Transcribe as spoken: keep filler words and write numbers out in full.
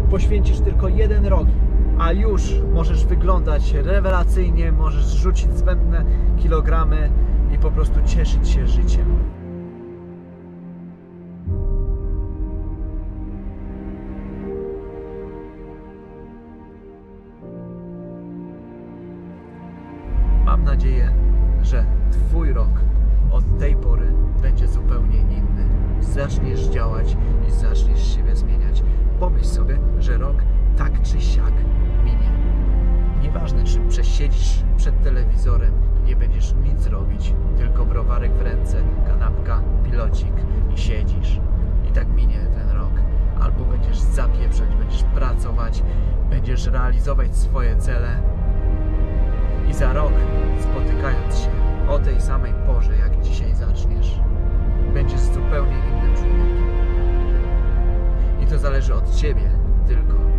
Poświęcisz tylko jeden rok, a już możesz wyglądać rewelacyjnie, możesz rzucić zbędne kilogramy i po prostu cieszyć się życiem. Mam nadzieję, że Twój rok od tej pory będzie zupełnie inny. Zaczniesz działać i zaczniesz siebie zmieniać. Pomyśl sobie, że rok tak czy siak minie. Nieważne, czy przesiedzisz przed telewizorem i nie będziesz nic robić, tylko browarek w ręce, kanapka, pilocik i siedzisz. I tak minie ten rok. Albo będziesz zapieprzać, będziesz pracować, będziesz realizować swoje cele. I za rok, spotykając się o tej samej porze, jak dzisiaj zaczniesz, będziesz zupełnie innym człowiekiem. I to zależy od Ciebie tylko.